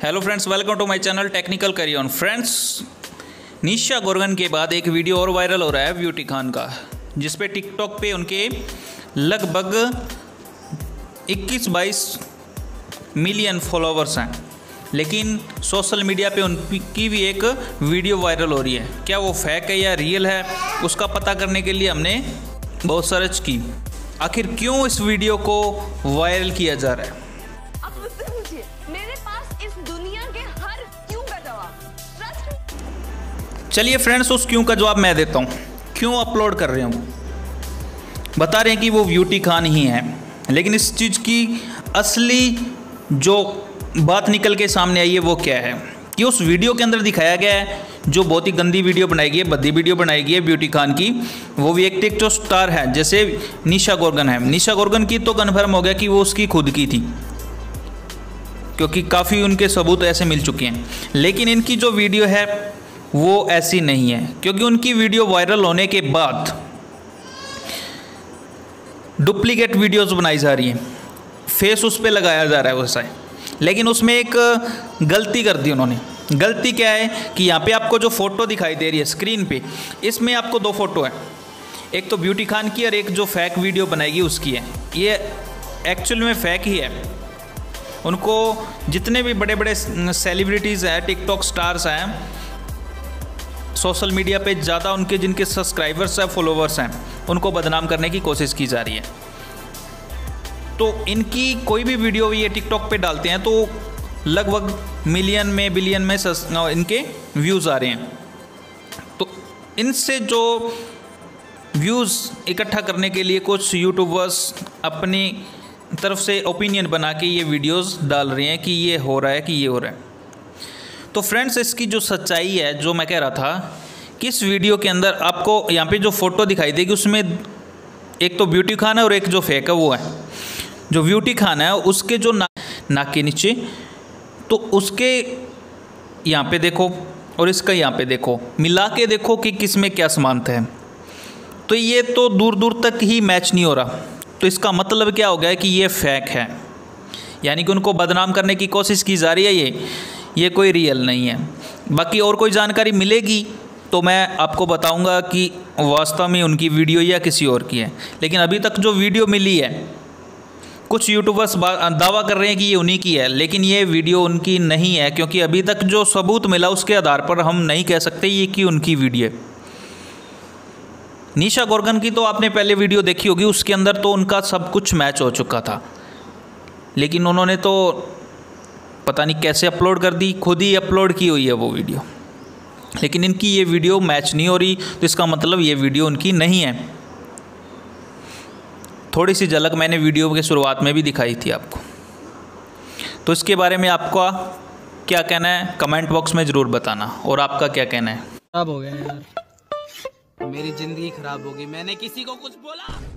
Hello friends, welcome to my channel technical carry on. Friends, Nisha Guragain के बाद एक video और वायरल हो रहा है ब्यूटी खान का, जिस पे टिकटॉक पे उनके लगभग 21-22 मिलियन फॉलोवर्स हैं। लेकिन सोशल मीडिया पे उनकी भी एक वीडियो वायरल हो रही है। क्या वो फेक है या रियल है, उसका पता करने के लिए हमने बहुत सर्च की। आखिर क्यों इस वीडियो को वायरल किया जा रहा है? आप मुझसे पूछिए, मेरे पास इस दुनिया के हर क्यों का जवाब। चलिए फ्रेंड्स, उस क्यों का जवाब मैं देता हूँ। क्यों अपलोड कर रहे हूँ? बता रहे हैं कि वो ब्यूटी खान ही है, लेकिन इस चीज़ की असली जो बात निकल के सामने आई है वो क्या है कि उस वीडियो के अंदर दिखाया गया है, जो बहुत ही गंदी वीडियो बनाई गई है, भद्दी वीडियो बनाई गई है ब्यूटी खान की। वो भी एक टिकटॉक स्टार है, जैसे निशा गोर्गन है। निशा गोर्गन की तो कन्फर्म हो गया कि वो उसकी खुद की थी, क्योंकि काफ़ी उनके सबूत ऐसे मिल चुके हैं। लेकिन इनकी जो वीडियो है वो ऐसी नहीं है, क्योंकि उनकी वीडियो वायरल होने के बाद डुप्लीकेट वीडियोस बनाई जा रही हैं, फेस उस पर लगाया जा रहा है वैसा है। लेकिन उसमें एक गलती कर दी उन्होंने। गलती क्या है कि यहाँ पे आपको जो फ़ोटो दिखाई दे रही है स्क्रीन पे, इसमें आपको दो फोटो है, एक तो ब्यूटी खान की और एक जो फेक वीडियो बनाएगी उसकी है। ये एक्चुअल में फेक ही है। उनको जितने भी बड़े बड़े सेलिब्रिटीज़ हैं, टिकटॉक स्टार्स हैं, सोशल मीडिया पे ज़्यादा उनके जिनके सब्सक्राइबर्स हैं, फॉलोवर्स हैं, उनको बदनाम करने की कोशिश की जा रही है। तो इनकी कोई भी वीडियो ये टिकटॉक पे डालते हैं तो लगभग मिलियन में, बिलियन में इनके व्यूज़ आ रहे हैं। तो इनसे जो व्यूज़ इकट्ठा करने के लिए कुछ यूट्यूबर्स अपनी तरफ से ओपिनियन बना के ये वीडियोस डाल रहे हैं कि ये हो रहा है, कि ये हो रहा है। तो फ्रेंड्स, इसकी जो सच्चाई है, जो मैं कह रहा था कि इस वीडियो के अंदर आपको यहाँ पे जो फ़ोटो दिखाई देगी उसमें एक तो ब्यूटी खान है और एक जो फेक है वो है। जो ब्यूटी खान है उसके जो नाक के नीचे, तो उसके यहाँ पे देखो और इसका यहाँ पे देखो, मिला के देखो कि किस में क्या समानता है। तो ये तो दूर दूर तक ही मैच नहीं हो रहा। तो इसका मतलब क्या हो गया कि ये फेक है, यानी कि उनको बदनाम करने की कोशिश की जा रही है। ये कोई रियल नहीं है। बाकी और कोई जानकारी मिलेगी तो मैं आपको बताऊंगा कि वास्तव में उनकी वीडियो या किसी और की है। लेकिन अभी तक जो वीडियो मिली है, कुछ यूट्यूबर्स दावा कर रहे हैं कि ये उन्हीं की है, लेकिन ये वीडियो उनकी नहीं है, क्योंकि अभी तक जो सबूत मिला उसके आधार पर हम नहीं कह सकते ये कि उनकी वीडियो है। निशा गोर्गन की तो आपने पहले वीडियो देखी होगी, उसके अंदर तो उनका सब कुछ मैच हो चुका था, लेकिन उन्होंने तो पता नहीं कैसे अपलोड कर दी, खुद ही अपलोड की हुई है वो वीडियो। लेकिन इनकी ये वीडियो मैच नहीं हो रही, तो इसका मतलब ये वीडियो उनकी नहीं है। थोड़ी सी झलक मैंने वीडियो के शुरुआत में भी दिखाई थी आपको। तो इसके बारे में आपका क्या कहना है कमेंट बॉक्स में ज़रूर बताना। और आपका क्या कहना है? खराब हो गया यार, मेरी ज़िंदगी खराब हो गई। मैंने किसी को कुछ बोला?